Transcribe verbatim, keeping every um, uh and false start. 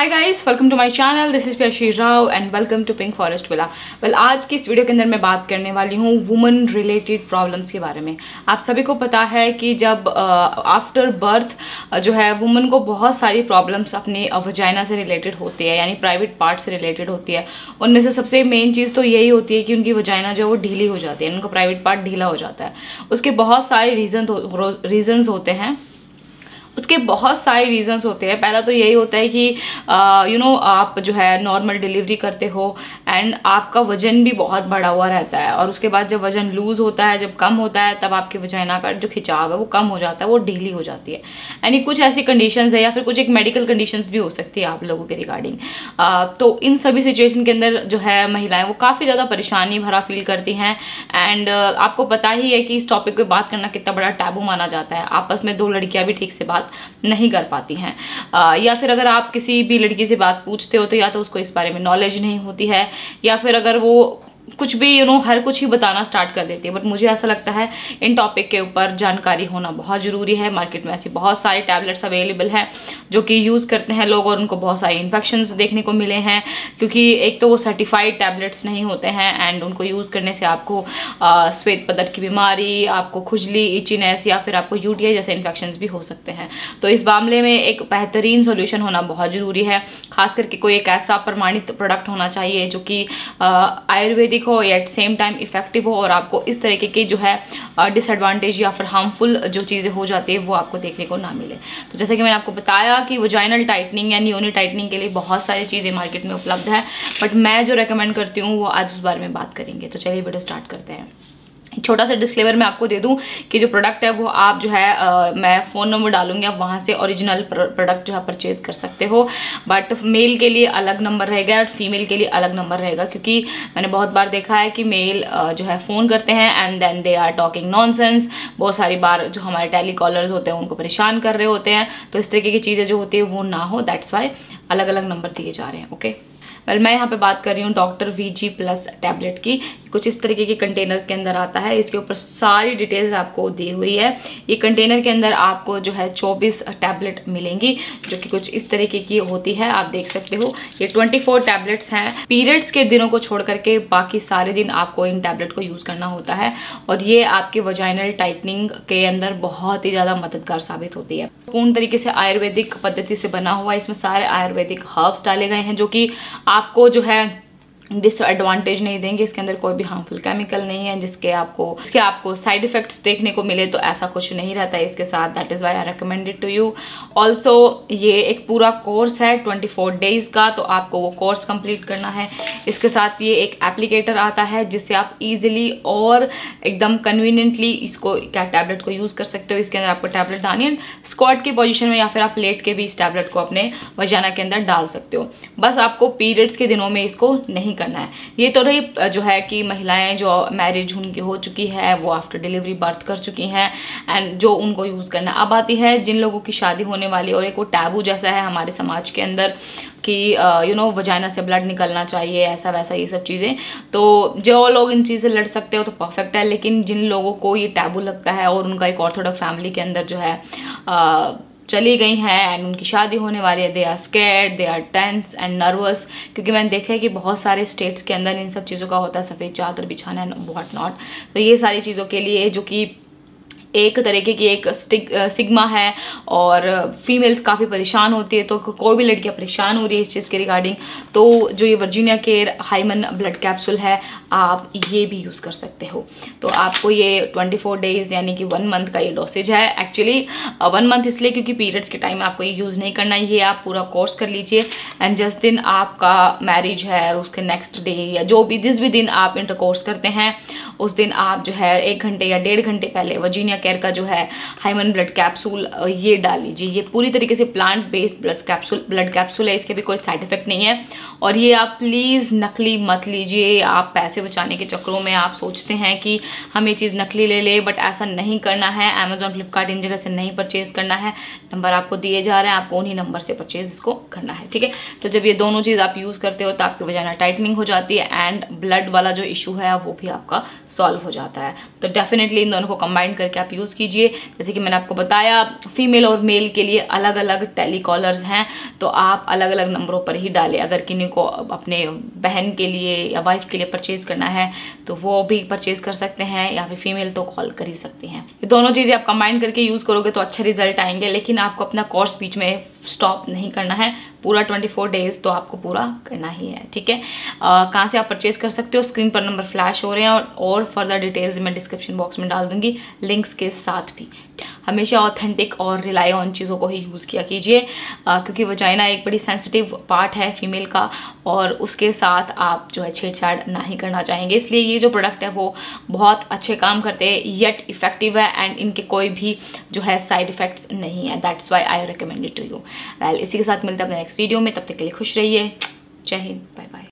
Hi guys, welcome to my channel. This is Pyashi Rao and welcome to pink forest villa. Well, आज की इस video के अंदर मैं बात करने वाली हूँ वुमन रिलेटेड प्रॉब्लम्स के बारे में। आप सभी को पता है कि जब आफ्टर uh, बर्थ uh, जो है वुमन को बहुत सारी प्रॉब्लम्स अपनी वजाइना से रिलेटेड होती है, यानी प्राइवेट पार्ट से रिलेटेड होती है। उनमें से सबसे मेन चीज़ तो यही होती है कि उनकी वजाइना जो है वो ढीली हो जाती है, उनका प्राइवेट पार्ट ढीला हो जाता है। उसके बहुत सारे रीजन रीजंस होते हैं उसके बहुत सारे रीजंस होते हैं। पहला तो यही होता है कि यू नो आप जो है नॉर्मल डिलीवरी करते हो एंड आपका वजन भी बहुत बढ़ा हुआ रहता है, और उसके बाद जब वजन लूज होता है, जब कम होता है, तब आपके वजाइना का जो खिंचाव है वो कम हो जाता है, वो ढीली हो जाती है। यानी कुछ ऐसी कंडीशंस है या फिर कुछ एक मेडिकल कंडीशंस भी हो सकती है आप लोगों के रिगार्डिंग। तो इन सभी सिचुएशन के अंदर जो है महिलाएं वो काफ़ी ज़्यादा परेशानी भरा फील करती हैं। एंड uh, आपको पता ही है कि इस टॉपिक पे बात करना कितना बड़ा टैबू माना जाता है। आपस में दो लड़कियां भी ठीक से बात नहीं कर पाती हैं, आ, या फिर अगर आप किसी भी लड़की से बात पूछते हो तो या तो उसको इस बारे में नॉलेज नहीं होती है, या फिर अगर वो कुछ भी यू नो हर कुछ ही बताना स्टार्ट कर देती है। बट मुझे ऐसा लगता है इन टॉपिक के ऊपर जानकारी होना बहुत ज़रूरी है। मार्केट में ऐसी बहुत सारे टैबलेट्स अवेलेबल हैं जो कि यूज़ करते हैं लोग, और उनको बहुत सारे इन्फेक्शंस देखने को मिले हैं, क्योंकि एक तो वो सर्टिफाइड टैबलेट्स नहीं होते हैं एंड उनको यूज़ करने से आपको श्वेत पदर की बीमारी, आपको खुजली, इचीनेस या फिर आपको यूटीआई जैसे इन्फेक्शंस भी हो सकते हैं। तो इस मामले में एक बेहतरीन सोल्यूशन होना बहुत ज़रूरी है। खास करके कोई एक ऐसा प्रमाणित प्रोडक्ट होना चाहिए जो कि आयुर्वेदिक हो या एट सेम टाइम इफेक्टिव हो, और आपको इस तरीके की जो है डिसएडवांटेज या फिर हार्मफुल जो चीज़ें हो जाती है वो आपको देखने को ना मिले। तो जैसे कि मैंने आपको बताया कि वजाइनल टाइटनिंग या योनि टाइटनिंग के लिए बहुत सारी चीज़ें मार्केट में उपलब्ध है, बट मैं जो रेकमेंड करती हूँ वो आज उस बारे में बात करेंगे। तो चलिए वीडियो स्टार्ट करते हैं। छोटा सा डिस्क्लेमर मैं आपको दे दूं कि जो प्रोडक्ट है वो आप जो है आ, मैं फ़ोन नंबर डालूंगी, आप वहाँ से ओरिजिनल प्रोडक्ट जो है परचेज कर सकते हो। बट मेल के लिए अलग नंबर रहेगा और फीमेल के लिए अलग नंबर रहेगा, क्योंकि मैंने बहुत बार देखा है कि मेल जो है फ़ोन करते हैं and then they are talking nonsense. बहुत सारी बार जो हमारे टेली कॉलर्स होते हैं उनको परेशान कर रहे होते हैं, तो इस तरीके की चीज़ें जो होती है वो ना हो, दैट्स वाई अलग अलग नंबर दिए जा रहे हैं। ओके, वेल मैं यहाँ पे बात कर रही हूँ doctor V G plus tablet की। कुछ इस तरीके के कंटेनर्स के अंदर आता है, इसके ऊपर सारी डिटेल्स आपको दी हुई है। ये कंटेनर के अंदर आपको जो है चौबीस टैबलेट मिलेंगी जो कि कुछ इस तरीके की होती है, आप देख सकते हो। ये चौबीस टैबलेट्स हैं। पीरियड्स के दिनों को छोड़ करके बाकी सारे दिन आपको इन टैबलेट को यूज़ करना होता है, और ये आपके वजाइनल टाइटनिंग के अंदर बहुत ही ज़्यादा मददगार साबित होती है। पूर्ण तरीके से आयुर्वेदिक पद्धति से बना हुआ, इसमें सारे आयुर्वेदिक हर्ब्स डाले गए हैं जो कि आपको जो है डिसएडवांटेज नहीं देंगे। इसके अंदर कोई भी हार्मफुल केमिकल नहीं है जिसके आपको इसके आपको साइड इफेक्ट्स देखने को मिले, तो ऐसा कुछ नहीं रहता है इसके साथ। That is why I recommend it to you. Also ये एक पूरा कोर्स है चौबीस डेज का, तो आपको वो कोर्स कंप्लीट करना है। इसके साथ ये एक एप्लीकेटर आता है जिससे आप इजीली और एकदम कन्वीनियंटली इसको क्या टैबलेट को यूज़ कर सकते हो। इसके अंदर आपको टैबलेट डालनी है स्क्वाट की पोजीशन में, या फिर आप लेट के भी इस टैबलेट को अपने वजाना के अंदर डाल सकते हो। बस आपको पीरियड्स के दिनों में इसको नहीं करना है। ये तो रही जो है कि महिलाएं जो मैरिज उनकी हो चुकी है, वो आफ्टर डिलीवरी बर्थ कर चुकी हैं एंड जो उनको यूज़ करना। अब आती है जिन लोगों की शादी होने वाली, और एक वो टैबू जैसा है हमारे समाज के अंदर कि यू नो वजाइना से ब्लड निकलना चाहिए, ऐसा वैसा ये सब चीज़ें। तो जो लोग इन चीज़ से लड़ सकते हो तो परफेक्ट है, लेकिन जिन लोगों को ये टैबू लगता है और उनका एक ऑर्थोडॉक्स फैमिली के अंदर जो है आ, चली गई हैं एंड उनकी शादी होने वाली है, they are scared, they are tense and nervous, क्योंकि मैंने देखा है कि बहुत सारे स्टेट्स के अंदर इन सब चीज़ों का होता है, सफ़ेद चादर बिछाना एंड व्हाट नॉट। तो ये सारी चीज़ों के लिए जो कि एक तरीके की एक सिग्मा है और फीमेल्स काफ़ी परेशान होती है, तो कोई भी लड़कियां परेशान हो रही है इस चीज़ के रिगार्डिंग, तो जो ये Virginia care hymen blood capsule है आप ये भी यूज़ कर सकते हो। तो आपको ये चौबीस डेज यानी कि वन मंथ का ये डोसेज है। एक्चुअली वन मंथ इसलिए क्योंकि पीरियड्स के टाइम आपको ये यूज़ नहीं करना है। ये आप पूरा कोर्स कर लीजिए एंड जिस दिन आपका मैरिज है उसके नेक्स्ट डे या जो भी जिस भी दिन आप इंटर कोर्स करते हैं उस दिन आप जो है एक घंटे या डेढ़ घंटे पहले वर्जीनिया केयर का जो है हाइमन ब्लड कैप्सूल ये डाल लीजिए। ये पूरी तरीके से plant based blood capsule blood capsule है, इसके भी कोई साइड इफेक्ट नहीं है। और ये आप प्लीज़ नकली मत लीजिए। आप पैसे बचाने के चक्करों में आप सोचते हैं कि हम ये चीज़ नकली ले ले, बट ऐसा नहीं करना है। अमेजोन, फ्लिपकार्ट इन जगह से नहीं परचेज करना है। नंबर आपको दिए जा रहे हैं, आपको उन्हीं नंबर से परचेज इसको करना है, ठीक है। तो जब ये दोनों चीज़ आप यूज़ करते हो तो आपकी वजाइना टाइटनिंग हो जाती है एंड ब्लड वाला जो इशू है वो भी आपका सॉल्व हो जाता है। तो डेफिनेटली इन दोनों को कंबाइन करके आप यूज़ कीजिए। जैसे कि मैंने आपको बताया, फीमेल और मेल के लिए अलग अलग टेलीकॉलर्स हैं, तो आप अलग अलग नंबरों पर ही डालें। अगर किन्हीं को अपने बहन के लिए या वाइफ के लिए परचेज़ करना है तो वो भी परचेज़ कर सकते हैं, या फिर फीमेल तो कॉल कर ही सकते हैं। ये दोनों चीज़ें आप कंबाइन करके यूज़ करोगे तो अच्छे रिजल्ट आएंगे, लेकिन आपको अपना कोर्स बीच में स्टॉप नहीं करना है। पूरा चौबीस डेज तो आपको पूरा करना ही है, ठीक है। कहाँ से आप परचेज कर सकते हो, स्क्रीन पर नंबर फ्लैश हो रहे हैं, और, और फर्दर डिटेल्स मैं डिस्क्रिप्शन बॉक्स में डाल दूंगी लिंक्स के साथ भी। हमेशा ऑथेंटिक और रिलाई ऑन चीज़ों को ही यूज़ किया कीजिए, क्योंकि वजाइना एक बड़ी सेंसिटिव पार्ट है फीमेल का, और उसके साथ आप जो है छेड़छाड़ ना ही करना चाहेंगे। इसलिए ये जो प्रोडक्ट है वो बहुत अच्छे काम करते हैं, येट इफेक्टिव है, एंड इनके कोई भी जो है साइड इफेक्ट्स नहीं है। That's why I recommend it to you. Well, इसी के साथ मिलते हैं अपने नेक्स्ट वीडियो में। तब तक के लिए खुश रहिए। जय हिंद, बाय बाय।